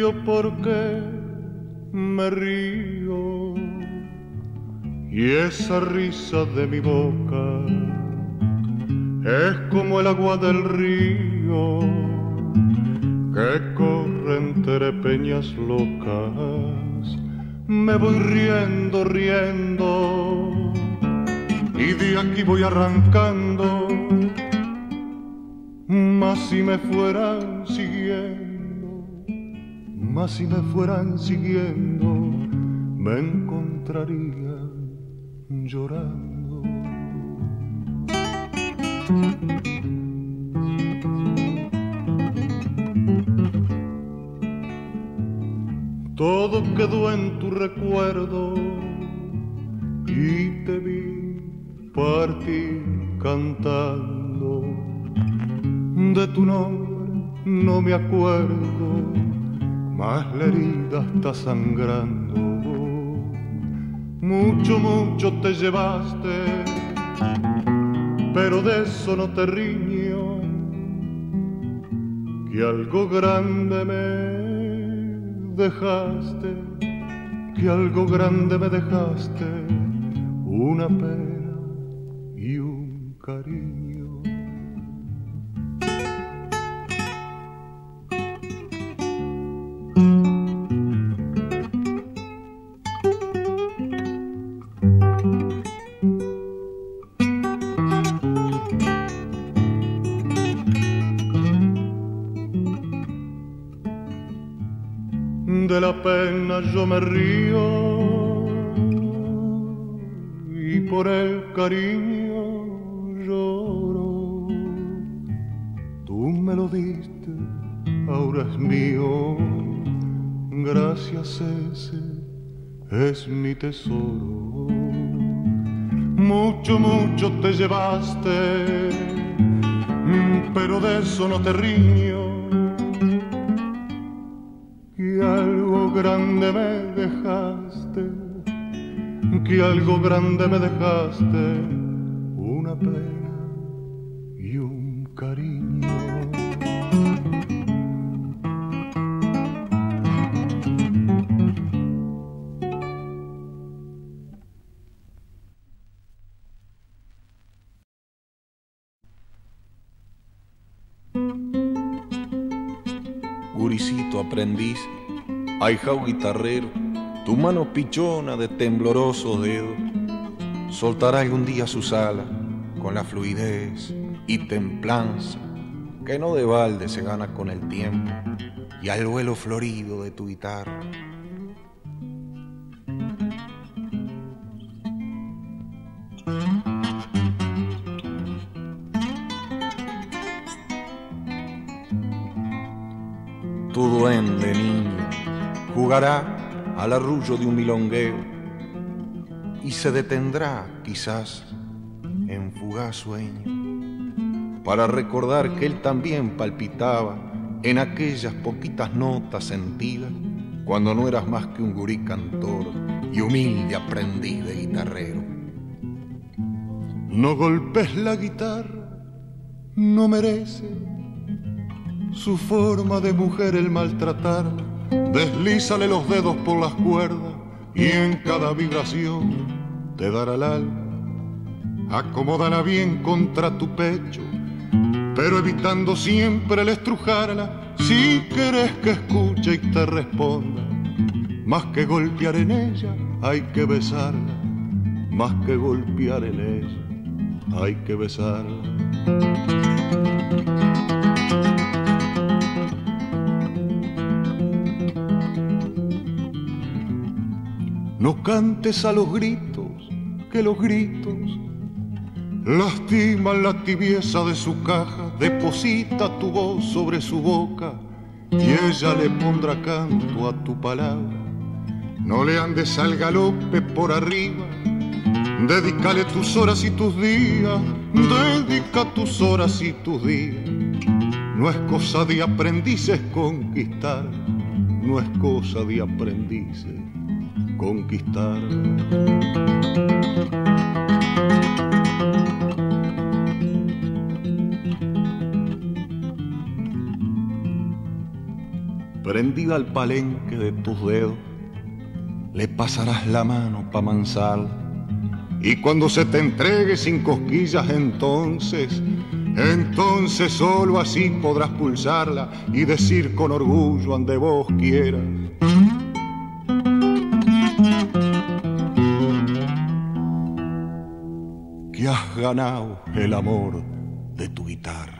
yo por qué me río, y esa risa de mi boca es como el agua del río que corre entre peñas locas. Me voy riendo, riendo, y de aquí voy arrancando, mas si me fueran siguiendo, mas si me fueran siguiendo, me encontrarían llorando. Todo quedó en tu recuerdo y te vi partir cantando. De tu nombre no me acuerdo, mas la herida está sangrando. Mucho, mucho te llevaste, pero de eso no te riño, que algo grande me dejaste, que algo grande me dejaste, una pena y un cariño. De la pena yo me río y por el cariño lloro. Tú me lo diste, ahora es mío, gracias ese es mi tesoro. Mucho, mucho te llevaste, pero de eso no te riño, que algo grande me dejaste, que algo grande me dejaste, una pena y un cariño. Guricito aprendiz, ahijao guitarrero, tu mano pichona de temblorosos dedos soltará algún día sus alas con la fluidez y templanza que no de balde se gana con el tiempo y al vuelo florido de tu guitarra. Tu duende niño jugará al arrullo de un milongueo y se detendrá quizás en fugaz sueño para recordar que él también palpitaba en aquellas poquitas notas sentidas cuando no eras más que un gurí cantor y humilde aprendiz de guitarrero. No golpes la guitarra, no merece su forma de mujer el maltratarla. Deslízale los dedos por las cuerdas y en cada vibración te dará el alma. Acomódala bien contra tu pecho, pero evitando siempre el estrujarla. Si querés que escuche y te responda, más que golpear en ella hay que besarla, más que golpear en ella hay que besarla. No cantes a los gritos, que los gritos lastiman la tibieza de su caja. Deposita tu voz sobre su boca y ella le pondrá canto a tu palabra. No le andes al galope por arriba, dedícale tus horas y tus días, dedica tus horas y tus días. No es cosa de aprendices conquistar, no es cosa de aprendices conquistar. prendida al palenque de tus dedos, le pasarás la mano pa' mansarla. Y cuando se te entregue sin cosquillas, entonces solo así podrás pulsarla y decir con orgullo ande vos quieras: que has ganado el amor de tu guitarra.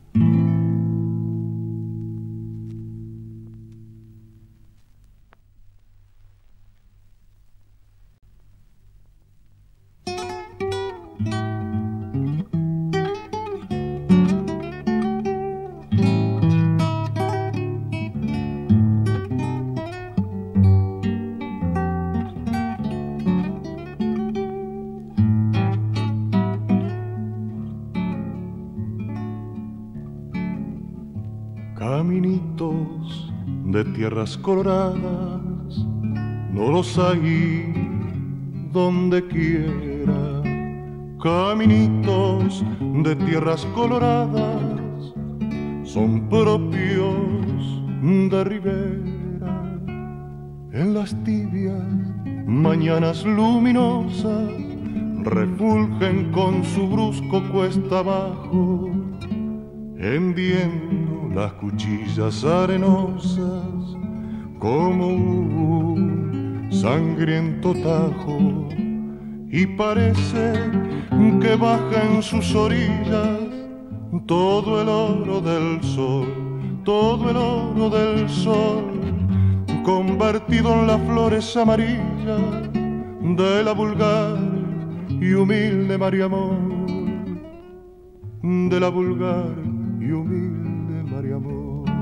Caminitos de tierras coloradas, no los hay donde quiera. Caminitos de tierras coloradas son propios de ribera. En las tibias mañanas luminosas refulgen con su brusco cuesta abajo, hendiendo las cuchillas arenosas como un sangriento tajo, y parece que baja en sus orillas todo el oro del sol, todo el oro del sol, convertido en las flores amarillas de la vulgar y humilde Mariamón, de la vulgar y humilde Mariamón.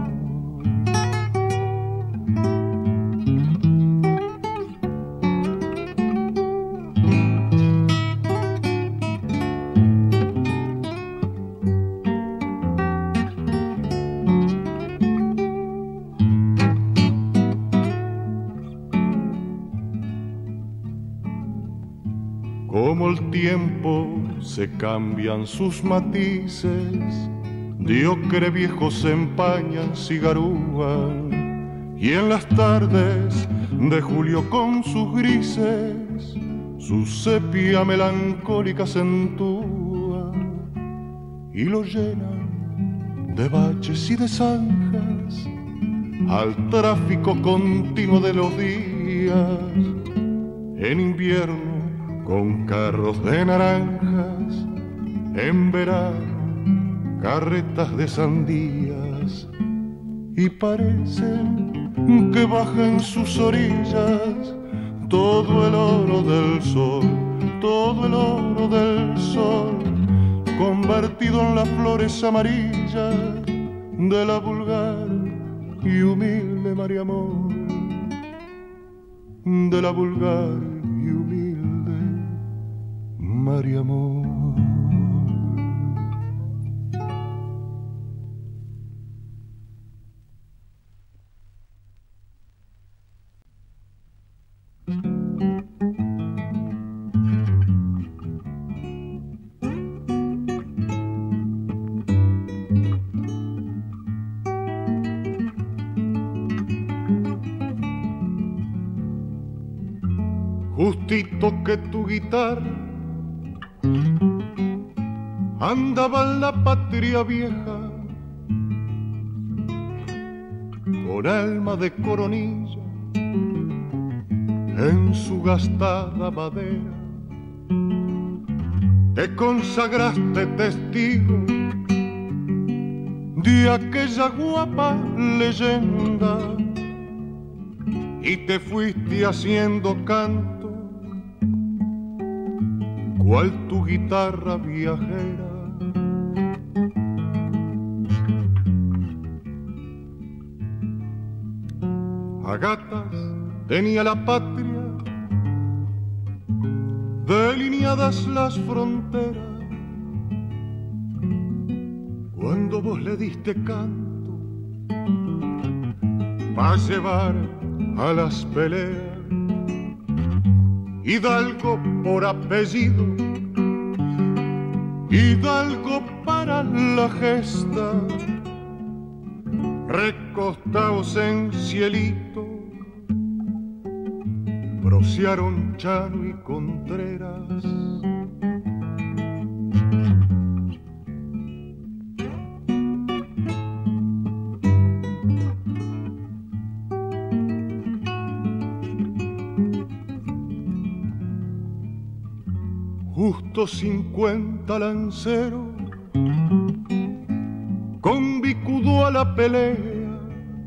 Como el tiempo se cambian sus matices, diocre viejos se empañan, cigarúan, y en las tardes de julio con sus grises su sepia melancólica acentúa y lo llenan de baches y de zanjas al tráfico continuo de los días. En invierno con carros de naranjas, en verano carretas de sandías, y parecen que baja en sus orillas todo el oro del sol, todo el oro del sol, convertido en las flores amarillas de la vulgar y humilde Mariamón, de la vulgar y humilde Mariamón. Justito que tu guitarra andaba en la patria vieja, con alma de coronilla en su gastada madera. Te consagraste testigo de aquella guapa leyenda y te fuiste haciendo canto cual tu guitarra viajera. A gatas tenía la patria, delineadas las fronteras, cuando vos le diste canto pa' llevar a las peleas. Hidalgo por apellido, Hidalgo para la gesta, recostados en cielito, brocearon Chano y Contreras. Justo 50 lanceros con bicudo a la pelea,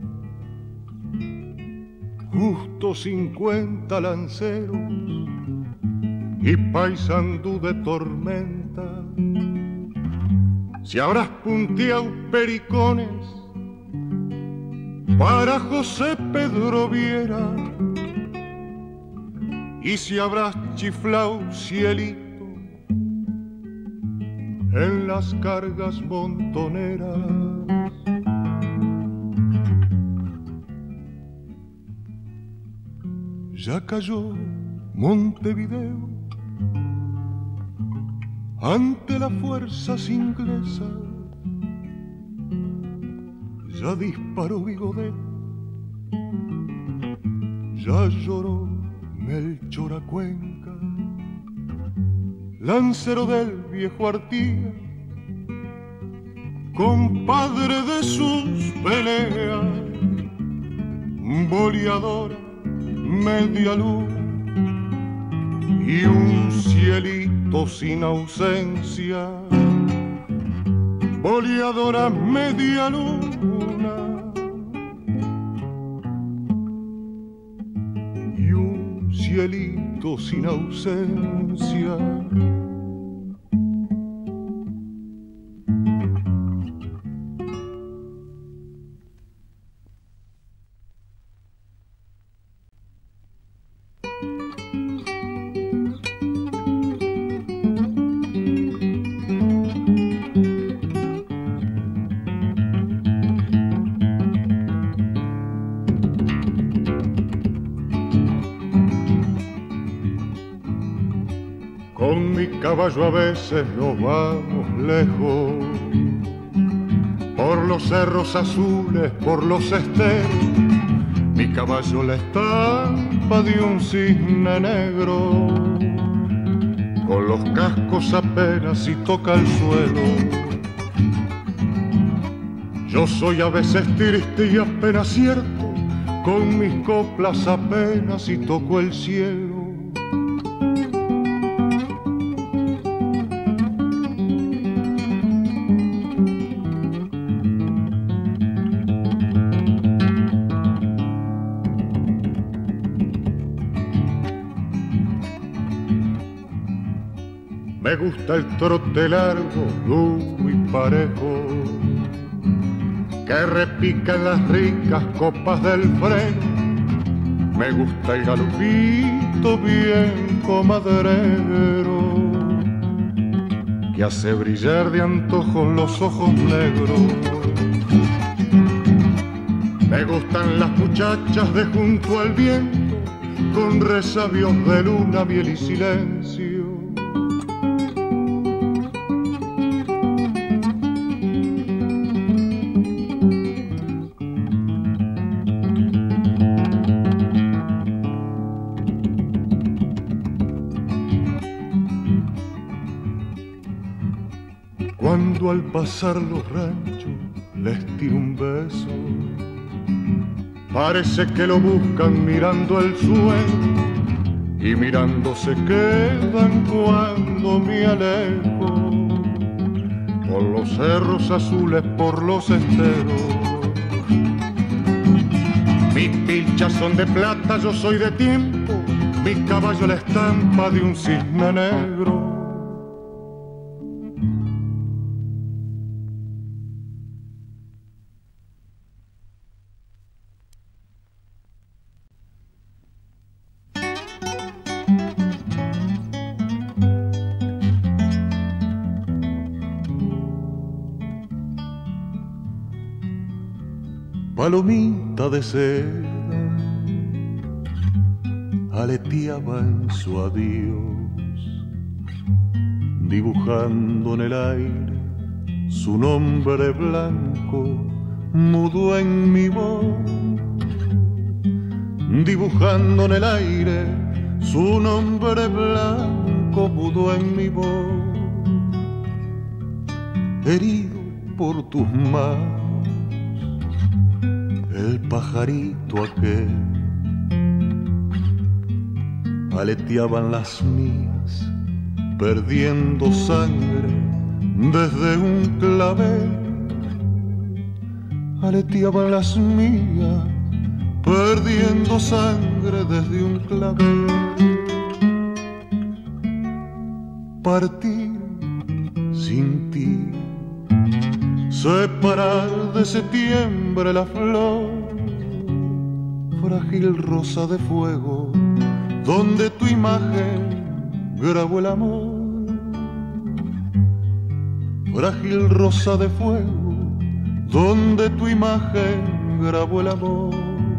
justo 50 lanceros y paisandú de tormenta. Si habrás punteado pericones para José Pedro Viera, y si habrás chiflao cielito en las cargas montoneras. Ya cayó Montevideo ante las fuerzas inglesas, ya disparó Vigodet, ya lloró Melchor a Cuenca, lancero del viejo Artigas, compadre de sus peleas, boleadora, media luna y un cielito sin ausencia. Boleadora, media luna y un cielito sin ausencia. Con mi caballo a veces nos vamos lejos, por los cerros azules, por los esteros. Mi caballo la estampa de un cisne negro, con los cascos apenas y toca el suelo. Yo soy a veces triste y apenas cierto, con mis coplas apenas y toco el cielo. Me gusta el trote largo, duro y parejo, que repica en las ricas copas del freno. Me gusta el galopito bien comadrero, que hace brillar de antojo los ojos negros. Me gustan las muchachas de junto al viento, con resabios de luna, miel y silencio. Cuando al pasar los ranchos les tiro un beso, parece que lo buscan mirando el suelo, y mirando se quedan cuando me alejo, por los cerros azules, por los esteros. Mis pilchas son de plata, yo soy de tiempo, mi caballo la estampa de un cisne negro. Palomita de seda aleteaba en su adiós, dibujando en el aire su nombre blanco mudó en mi voz, dibujando en el aire su nombre blanco, mudó en mi voz. Herido por tus manos, el pajarito aquel, aleteaban las mías, perdiendo sangre desde un clavel. Aleteaban las mías, perdiendo sangre desde un clavel. Partir sin ti, separar de septiembre la flor, frágil rosa de fuego, donde tu imagen grabó el amor. Frágil rosa de fuego, donde tu imagen grabó el amor.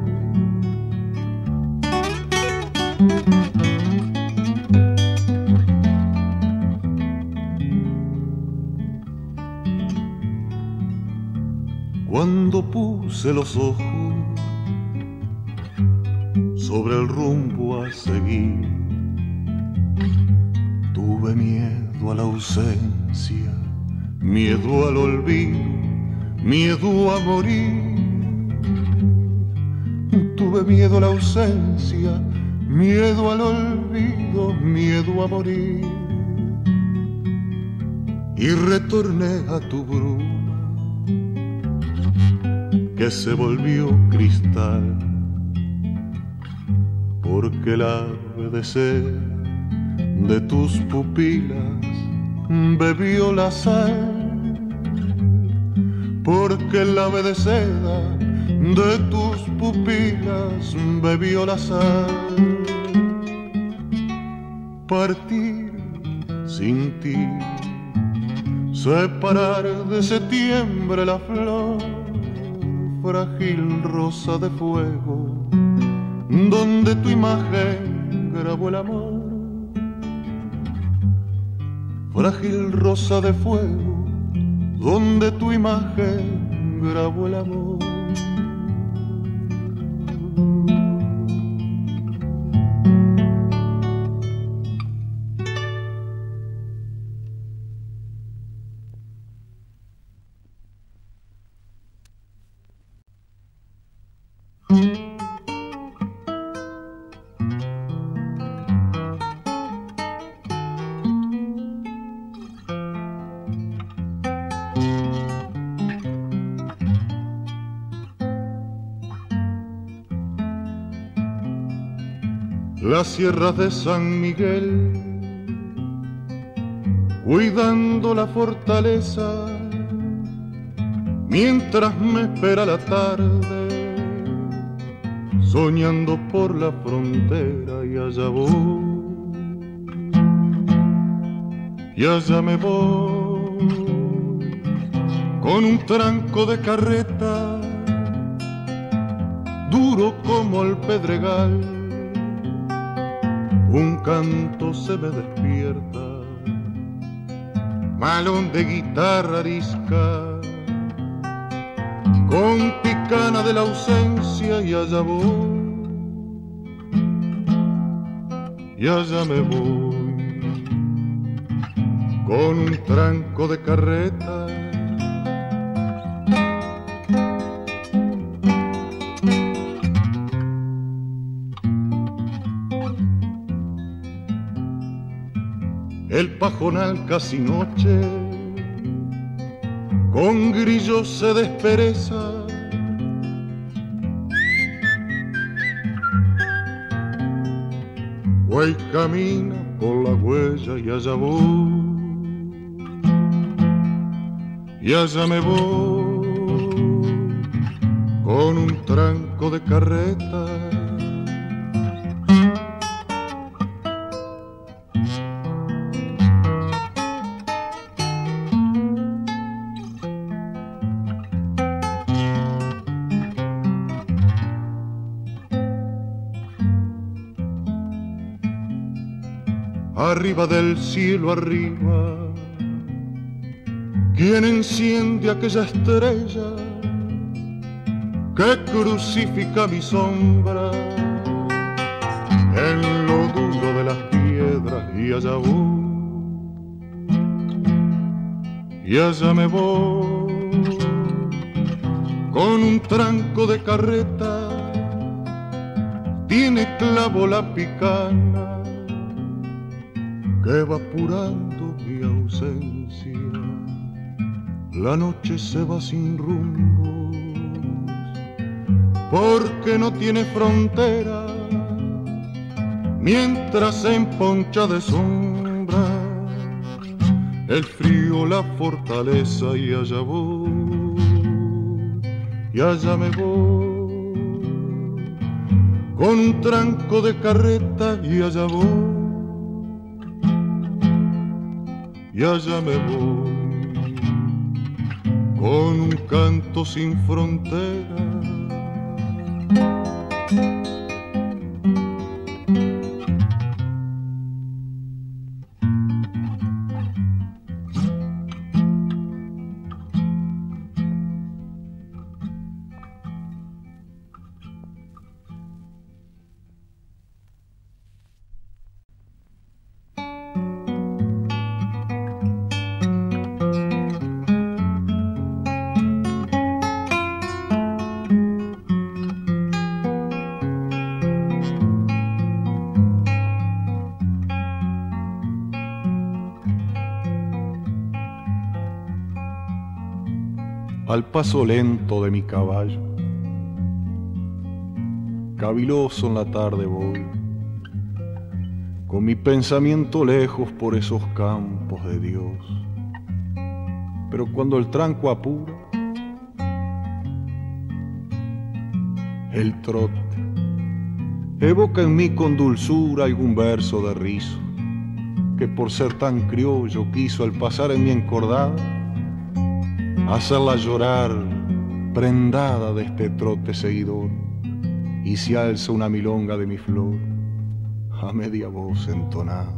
Cuando puse los ojos sobre el rumbo a seguir, tuve miedo a la ausencia, miedo al olvido, miedo a morir. Tuve miedo a la ausencia, miedo al olvido, miedo a morir. Y retorné a tu bruma, que se volvió cristal, porque el ave de sed de tus pupilas bebió la sal, porque el ave de seda de tus pupilas bebió la sal. Partir sin ti, separar de septiembre la flor, frágil rosa de fuego, donde tu imagen grabó el amor. Frágil rosa de fuego, donde tu imagen grabó el amor. Las sierras de San Miguel, cuidando la fortaleza, mientras me espera la tarde, soñando por la frontera, y allá voy, y allá me voy, con un tranco de carreta, duro como el pedregal. Un canto se me despierta, malón de guitarra arisca, con picana de la ausencia, y allá voy, y allá me voy, con un tranco de carreta. El pajonal casi noche, con grillos se despereza, güey camina por la huella, y allá voy, y allá me voy, con un tranco de carreta. Arriba del cielo, arriba, ¿quién enciende aquella estrella que crucifica mi sombra en lo duro de las piedras, y allá voy, y allá me voy, con un tranco de carreta, tiene clavo la picana, que va apurando mi ausencia. La noche se va sin rumbo, porque no tiene frontera, mientras se emponcha de sombra el frío, la fortaleza, y allá voy, y allá me voy, con un tranco de carreta, y allá voy, y allá me voy, con un canto sin frontera. Al paso lento de mi caballo, caviloso en la tarde voy, con mi pensamiento lejos por esos campos de Dios. Pero cuando el tranco apura, el trote evoca en mí con dulzura algún verso de rizo, que por ser tan criollo quiso al pasar en mi encordada hacerla llorar, prendada de este trote seguidor, y se alza una milonga de mi flor a media voz entonada.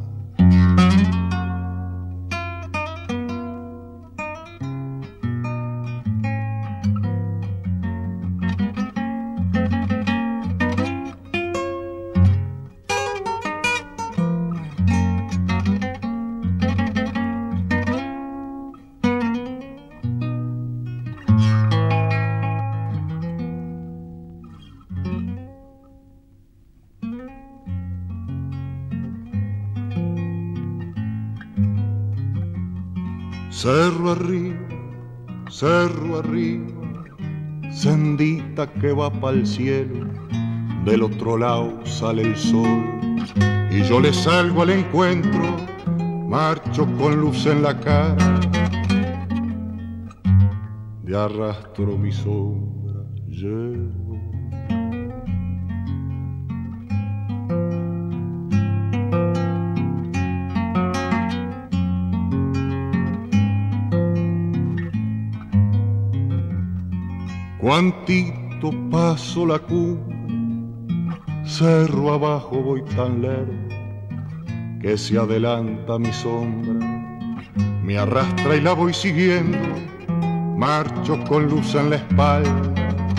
Cerro arriba, sendita que va pa'l cielo, del otro lado sale el sol, y yo le salgo al encuentro, marcho con luz en la cara, de arrastro mi sombra llevo. Cuantito paso la cumbre, cerro abajo voy tan lerdo, que se adelanta mi sombra, me arrastra y la voy siguiendo, marcho con luz en la espalda,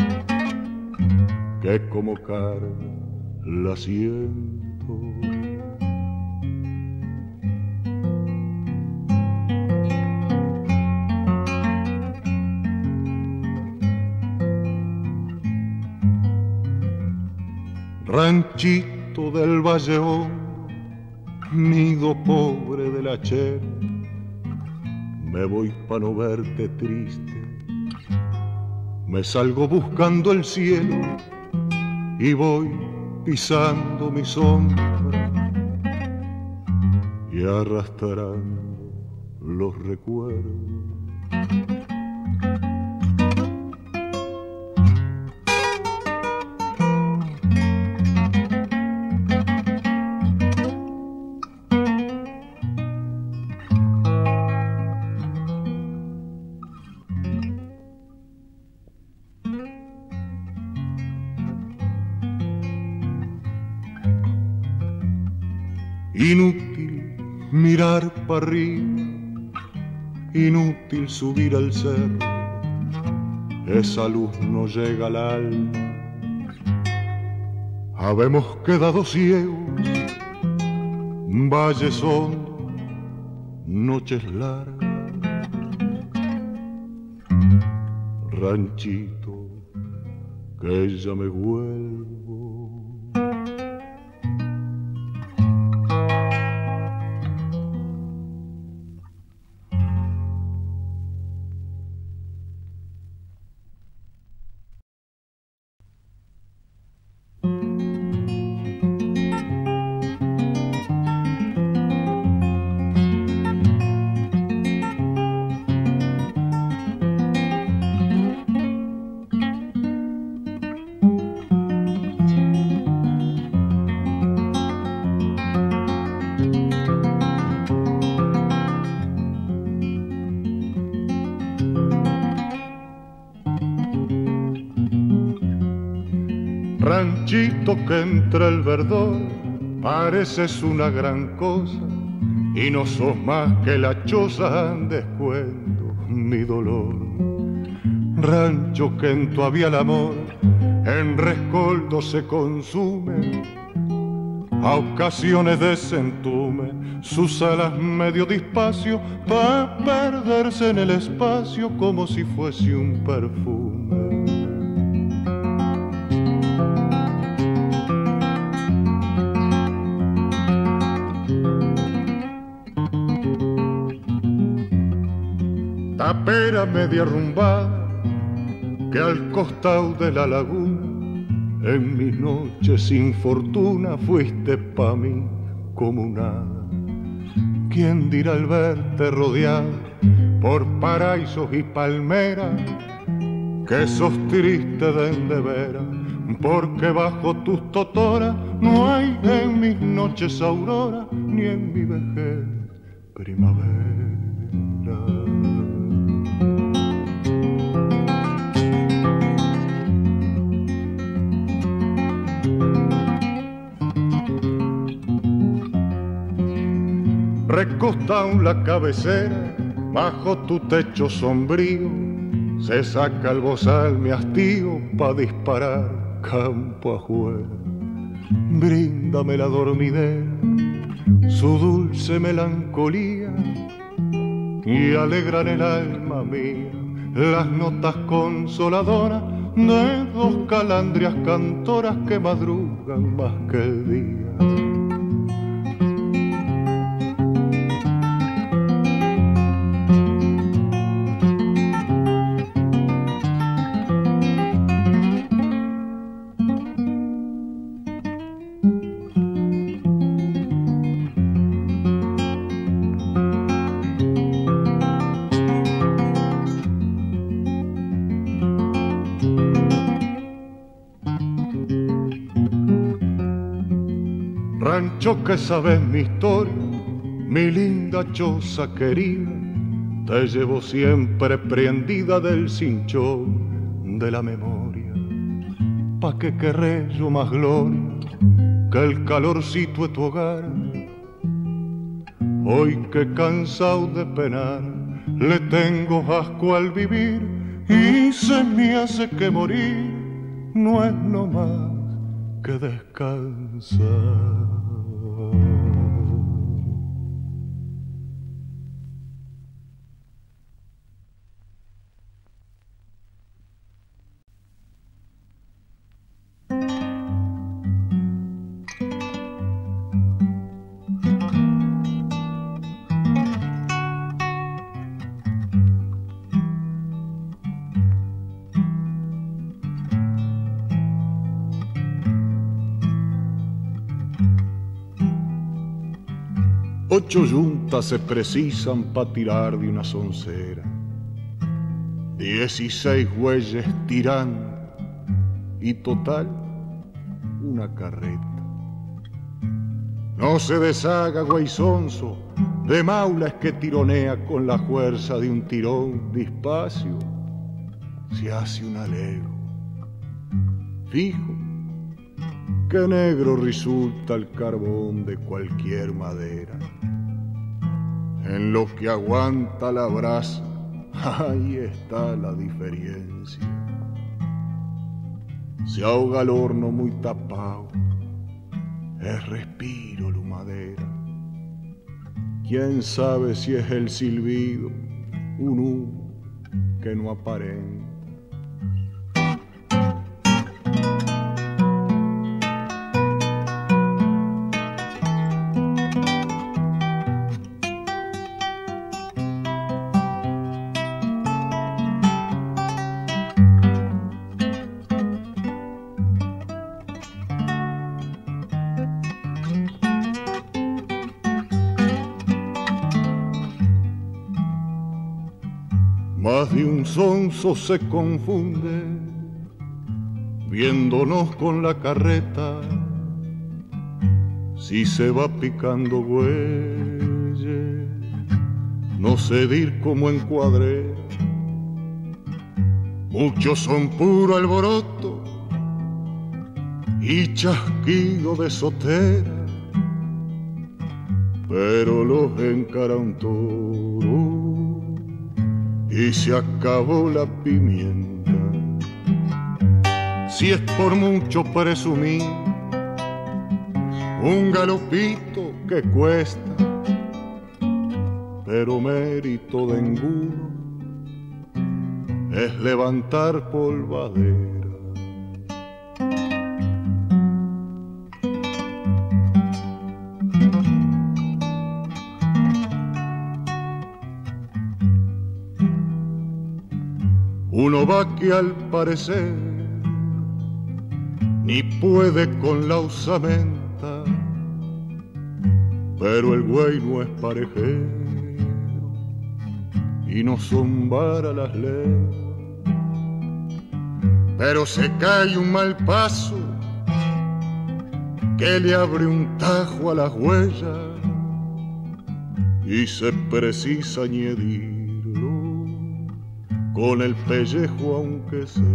que como carga la siento. Ranchito del Valle Hondo, nido pobre del hachero, me voy pa' no verte triste, me salgo buscando el cielo y voy pisando mi sombra y arrastrando los recuerdos. Inútil mirar para arriba, inútil subir al cerro, esa luz no llega al alma. Habemos quedado ciegos, valles hondos, noches largas. Ranchito, que ya me vuelvo. Ranchito que entre el verdor pareces una gran cosa y no sos más que la choza en descuento mi dolor. Rancho que en tu avial amor en rescoldo se consume, a ocasiones desentume sus alas medio despacio pa' perderse en el espacio como si fuese un perfume. Tapera media arrumbada que al costado de la laguna en mis noches sin fortuna fuiste pa' mí como nada. ¿Quién dirá al verte rodeado por paraísos y palmeras que sos triste de endeveras? Porque bajo tus totoras no hay en mis noches aurora ni en mi vejez primavera. Recostado en la cabecera, bajo tu techo sombrío, se saca el bozal mi hastío pa' disparar campo afuera. Bríndame la dormidera, su dulce melancolía, y alegran el alma mía las notas consoladoras de dos calandrias cantoras que madrugan más que el día. Rancho que sabes mi historia, mi linda choza querida, te llevo siempre prendida del cinchón de la memoria. Pa' que querré yo más gloria que el calorcito de tu hogar. Hoy que cansado de penar, le tengo asco al vivir y se me hace que morir no es no más que descansar. Ocho yuntas se precisan pa' tirar de una soncera, 16 bueyes tirando y total una carreta. No se deshaga guaysonzo de maulas que tironea con la fuerza de un tirón despacio, se hace un alego. Fijo que negro resulta el carbón de cualquier madera. En lo que aguanta la brasa Ahí está la diferencia. Se ahoga el horno muy tapado, es respiro la madera. Quién sabe si es el silbido, un humo que no aparenta. Más de un sonso se confunde viéndonos con la carreta, si se va picando güeyes, no sé dir cómo encuadré. Muchos son puro alboroto y chasquido de sotera, pero los encara un toro y se acabó la pimienta. Si es por mucho presumir, un galopito que cuesta, pero mérito de ninguno es levantar polvadera. Uno va que al parecer ni puede con la usamenta, pero el güey no es parejero y no zombara las leyes. Pero se cae un mal paso que le abre un tajo a las huellas y se precisa añadirlo con el pellejo aunque sea.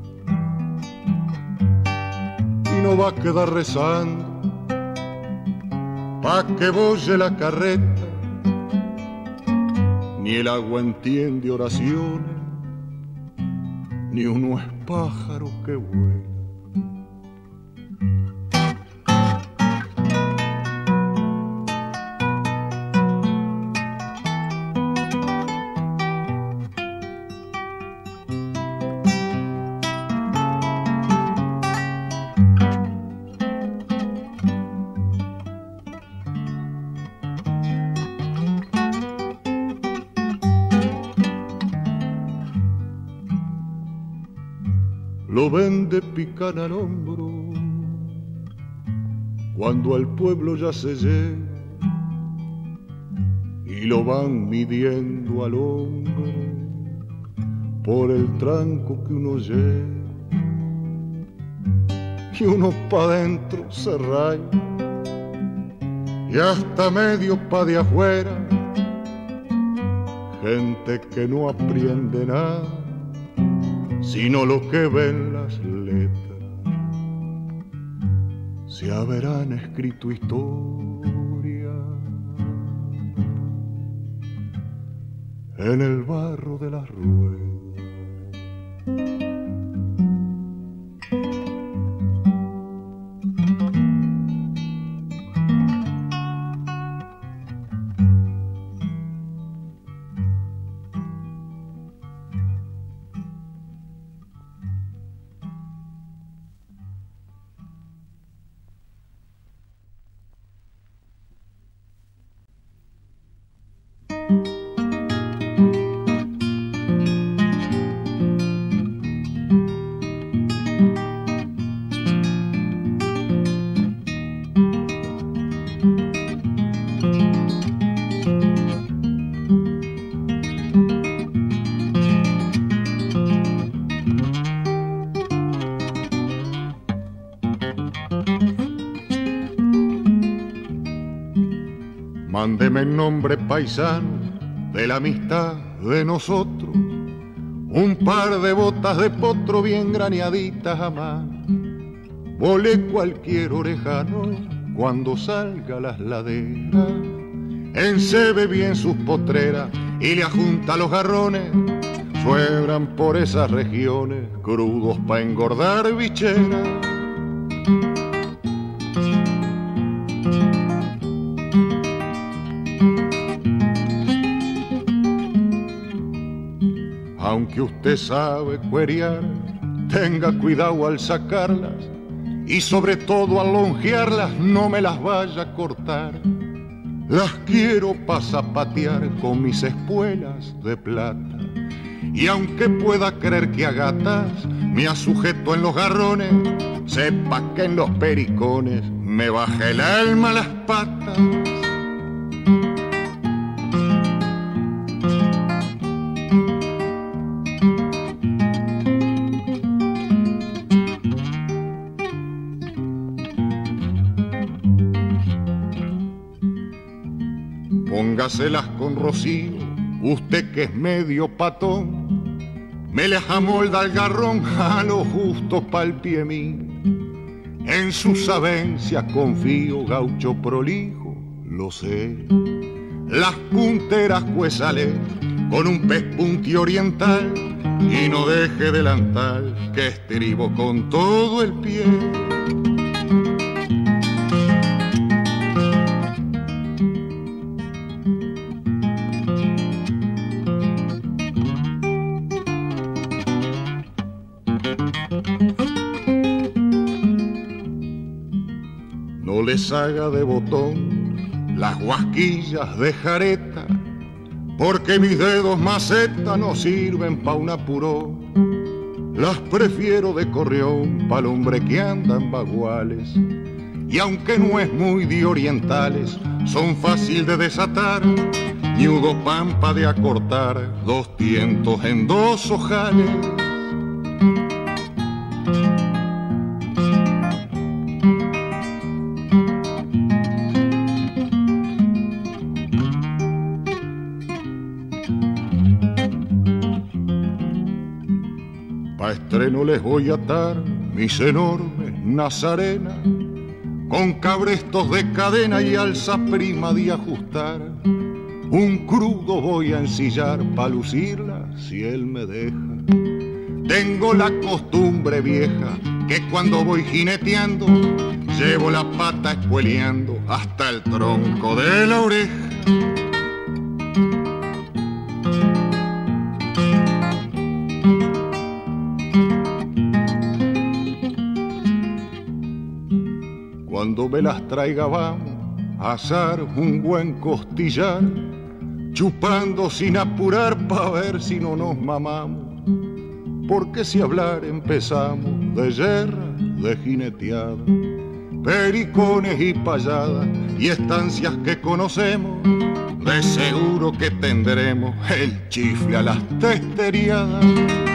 Y no va a quedar rezando pa' que bolle la carreta, ni el agua entiende oraciones, ni uno es pájaro que vuela. Lo ven de pican al hombro cuando al pueblo ya se llega y lo van midiendo al hombre por el tranco que uno lleva, y uno pa' dentro se raya y hasta medio pa' de afuera, gente que no aprende nada sino lo que ven las letras. Se habrán escrito historia en el barro de las ruedas. Mándeme en nombre paisano de la amistad de nosotros un par de botas de potro bien graneaditas a mano. Volé cualquier orejano cuando salga a las laderas encebe bien sus potreras y le ajunta los garrones. Suebran por esas regiones crudos pa' engordar bicheras. Aunque usted sabe cuerear, tenga cuidado al sacarlas y sobre todo al longearlas no me las vaya a cortar. Las quiero pa' zapatear con mis espuelas de plata. Y aunque pueda creer que a gatas me asujeto en los garrones, sepa que en los pericones me baja el alma a las patas. Póngaselas con rocío, usted que es medio patón, me les amolda el garrón a lo justo pa'l pie mío. En sus sabencias confío, gaucho prolijo, lo sé. Las punteras cuésale con un pespunti oriental y no deje delantal que estribo con todo el pie. No les haga de botón las guasquillas de jareta, porque mis dedos maceta no sirven pa' un apuró. Las prefiero de correón pa'l hombre que anda en baguales, y aunque no es muy de orientales, son fácil de desatar, ñudo pampa de acortar, 2 tientos en 2 ojales. Pa' estreno les voy a atar mis enormes nazarenas, con cabrestos de cadena y alza prima de ajustar. Un crudo voy a ensillar pa' lucirla si él me deja. Tengo la costumbre vieja que cuando voy jineteando llevo la pata espueleando hasta el tronco de la oreja. Cuando me las traiga vamos a asar un buen costillar, chupando sin apurar pa' ver si no nos mamamos. Porque si hablar empezamos de yerra, de jineteada, pericones y payadas y estancias que conocemos, de seguro que tendremos el chifle a las testeriadas.